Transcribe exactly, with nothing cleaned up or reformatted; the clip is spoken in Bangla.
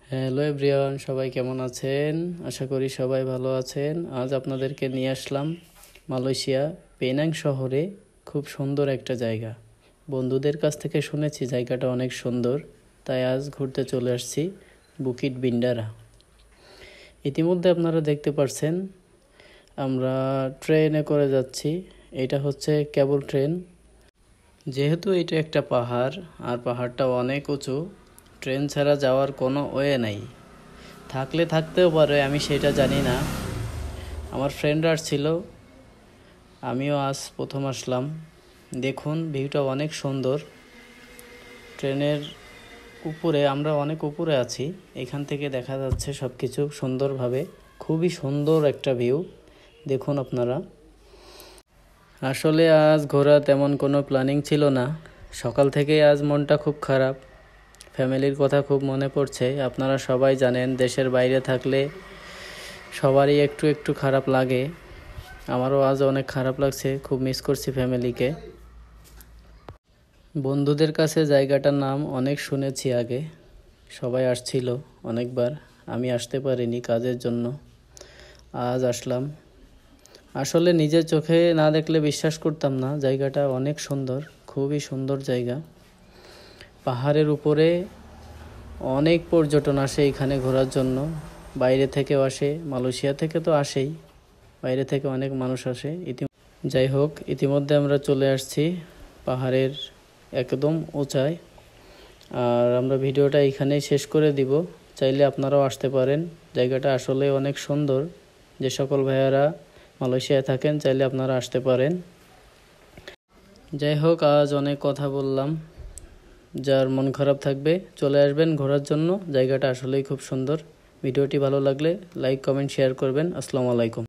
হ্যালো এভরিওয়ান, সবাই কেমন আছেন? আশা করি সবাই ভালো আছেন। আজ আপনাদেরকে নিয়ে আসলাম মালয়েশিয়া পেনাং শহরে খুব সুন্দর একটা জায়গা। বন্ধুদের কাছ থেকে শুনেছি জায়গাটা অনেক সুন্দর, তাই আজ ঘুরতে চলে আসছি বুকিট বিন্ডারা। ইতিমধ্যে আপনারা দেখতে পাচ্ছেন আমরা ট্রেনে করে যাচ্ছি। এটা হচ্ছে কেবল ট্রেন। যেহেতু এটা একটা পাহাড় আর পাহাড়টা অনেক উঁচু, ট্রেন ছাড়া যাওয়ার কোনো ওয়ে নাই। থাকলে থাকতেও পারে, আমি সেটা জানি না। আমার ফ্রেন্ড আসছিল, আমিও আজ প্রথম আসলাম। দেখুন ভিউটা অনেক সুন্দর। ট্রেনের উপরে, আমরা অনেক উপরে আছি, এখান থেকে দেখা যাচ্ছে সব কিছু সুন্দরভাবে। খুবই সুন্দর একটা ভিউ, দেখুন আপনারা। আসলে আজ ঘোরা তেমন কোনো প্ল্যানিং ছিল না। সকাল থেকেই আজ মনটা খুব খারাপ, ফ্যামিলির কথা খুব মনে পড়ছে। আপনারা সবাই জানেন দেশের বাইরে থাকলে সবারই একটু একটু খারাপ লাগে। আমারও আজ অনেক খারাপ লাগছে, খুব মিস করছি ফ্যামিলিকে। বন্ধুদের কাছে জায়গাটার নাম অনেক শুনেছি আগে, সবাই আসছিল অনেকবার, আমি আসতে পারিনি কাজের জন্য। আজ আসলাম। আসলে নিজের চোখে না দেখলে বিশ্বাস করতাম না, জায়গাটা অনেক সুন্দর, খুবই সুন্দর জায়গা। পাহাড়ের উপরে অনেক পর্যটন আসে এখানে ঘোরার জন্য, বাইরে থেকেও আসে, মালয়েশিয়া থেকে তো আসেই, বাইরে থেকে অনেক মানুষ আসে। ইতি যাই হোক, ইতিমধ্যে আমরা চলে আসছি পাহাড়ের একদম উঁচায়। আর আমরা ভিডিওটা এখানেই শেষ করে দিব। চাইলে আপনারাও আসতে পারেন, জায়গাটা আসলে অনেক সুন্দর। যে সকল ভাইয়ারা মালয়েশিয়ায় থাকেন চাইলে আপনারা আসতে পারেন। যাই হোক, আজ অনেক কথা বললাম। যার মন খারাপ থাকবে চলে আসবেন ঘোরার জন্য, জায়গাটা আসলেই খুব সুন্দর। ভিডিওটি ভালো লাগলে লাইক কমেন্ট শেয়ার করবেন। আসসালামু আলাইকুম।